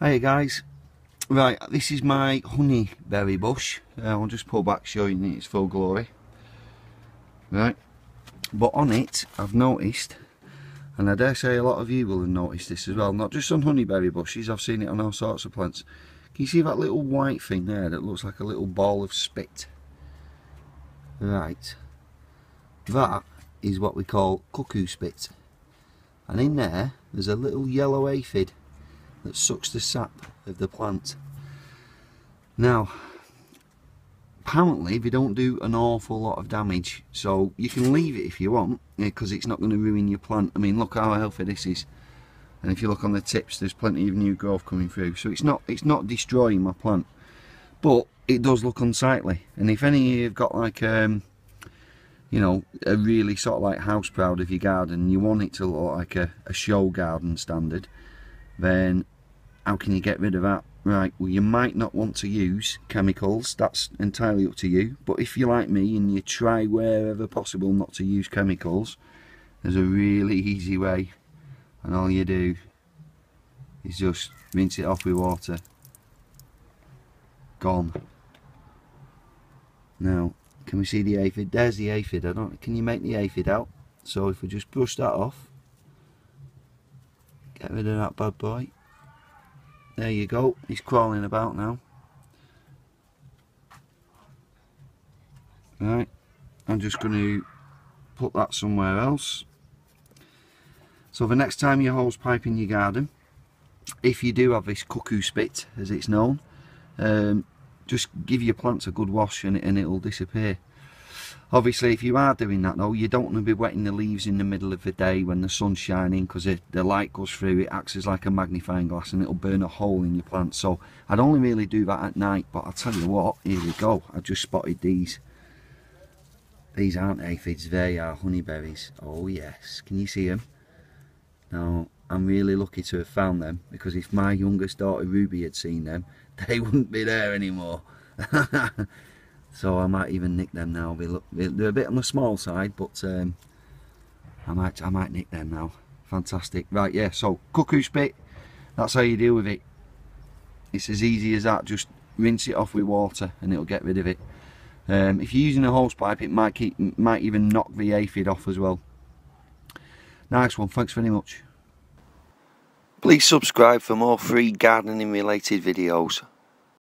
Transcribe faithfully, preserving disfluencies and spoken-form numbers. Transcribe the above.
Hiya guys, right, this is my honeyberry bush. uh, I'll just pull back showing it its full glory. Right, but on it I've noticed, and I dare say a lot of you will have noticed this as well, not just on honeyberry bushes, I've seen it on all sorts of plants. Can you see that little white thing there that looks like a little ball of spit? Right, that is what we call cuckoo spit, and in there there's a little yellow aphid that sucks the sap of the plant. Now, apparently they don't do an awful lot of damage, so you can leave it if you want, because it's not going to ruin your plant. I mean, look how healthy this is, and if you look on the tips, there's plenty of new growth coming through, so it's not it's not destroying my plant, but it does look unsightly. And if any of you have got like um you know, a really sort of like house proud of your garden, you want it to look like a, a show garden standard, then how can you get rid of that? Right, well, you might not want to use chemicals, that's entirely up to you, but if you're like me and you try wherever possible not to use chemicals, there's a really easy way, and all you do is just rinse it off with water. Gone. Now, can we see the aphid? There's the aphid. I don't, can you make the aphid out? So if we just brush that off, get rid of that bad boy. There you go, he's crawling about now. Right, I'm just going to put that somewhere else. So the next time you hose pipe in your garden, if you do have this cuckoo spit, as it's known, um, just give your plants a good wash and, it, and it'll disappear. Obviously, if you are doing that though, you don't want to be wetting the leaves in the middle of the day when the sun's shining, because the light goes through, it acts as like a magnifying glass and it'll burn a hole in your plant. So I'd only really do that at night, but I'll tell you what, here we go, I just spotted these. These aren't aphids, they are honeyberries. Oh yes, can you see them? Now, I'm really lucky to have found them, because if my youngest daughter Ruby had seen them, they wouldn't be there anymore. So I might even nick them now. They look, they're a bit on the small side, but um, I might I might nick them now. Fantastic. Right, yeah, so cuckoo spit, that's how you deal with it. It's as easy as that. Just rinse it off with water and it'll get rid of it. Um, if you're using a hose pipe, it might keep might even knock the aphid off as well. Nice one, thanks very much. Please subscribe for more free gardening related videos.